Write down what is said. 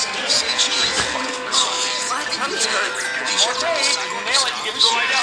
Come, sir. One more take. Nail it. Give it to me.